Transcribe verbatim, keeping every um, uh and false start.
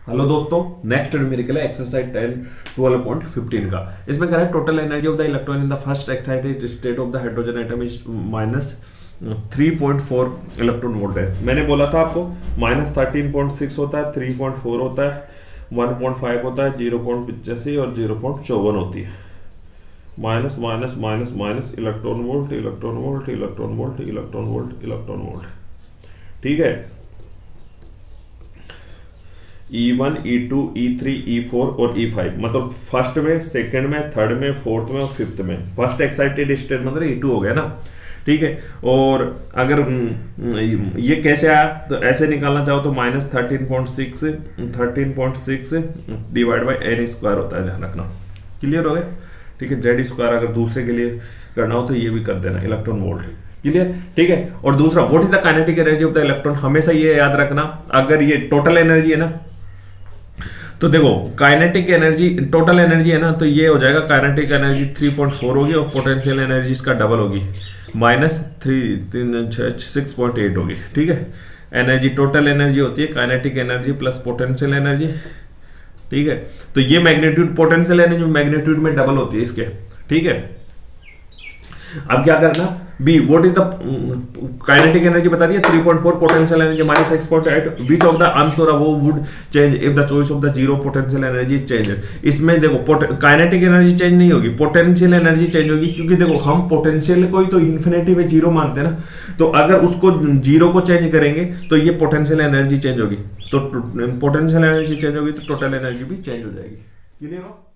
Hello दोस्तों, next numerical है exercise ten twelve point fifteen का। इसमें कह रहा है total energy of the electron in the first excited state of the hydrogen atom is minus three point four electron volt है। मैंने बोला था आपको माइनस थर्टीन पॉइंट सिक्स होता है, थ्री पॉइंट फोर होता है, वन पॉइंट फाइव होता है, जीरो पॉइंट पिचासी और जीरो पॉइंट चौवन होती है। Minus minus minus minus electron volt electron volt electron volt electron volt electron volt. ठीक है, E one, E two, E three, E four और ई फाइव, मतलब फर्स्ट में, सेकंड में, थर्ड में, फोर्थ में और फिफ्थ में। फर्स्ट एक्साइटेड स्टेट मतलब ई टू हो गया ना। ठीक है, और अगर ये कैसे आया तो ऐसे निकालना चाहो तो minus thirteen point six thirteen point six divide by n square होता है, ध्यान रखना। क्लियर हो गया? ठीक है, जेड स्क्वायर अगर दूसरे के लिए करना हो तो ये भी कर देना, इलेक्ट्रॉन वोल्ट। क्लियर? ठीक है, और दूसरा what is the kinetic energy of the electron, हमेशा ये याद रखना। अगर ये टोटल एनर्जी है ना, तो देखो काइनेटिक एनर्जी टोटल एनर्जी है ना, तो ये हो जाएगा kinetic energy three point four होगी और पोटेंशियल एनर्जी इसका डबल होगी, माइनस थ्री तीन सिक्स पॉइंट एट होगी। ठीक है, एनर्जी टोटल एनर्जी होती है kinetic energy plus potential energy. ठीक है, तो ये मैग्नीट्यूड पोटेंशियल एनर्जी मैग्नीट्यूड में डबल होती है इसके। ठीक है, अब क्या करना, B what is the kinetic energy बता दिया three point four, potential energy minus six point eight, which of the answer वो would change if the choice of the zero potential energy change. इसमें देखो काइनेटिक एनर्जी चेंज नहीं होगी, potential energy change होगी, क्योंकि देखो हम पोटेंशियल को ही तो इन्फिनिटी में जीरो मानते हैं ना, तो अगर उसको जीरो को चेंज करेंगे तो ये पोटेंशियल एनर्जी चेंज होगी, तो पोटेंशियल एनर्जी चेंज होगी तो टोटल एनर्जी भी चेंज हो जाएगी। क्लियर हो?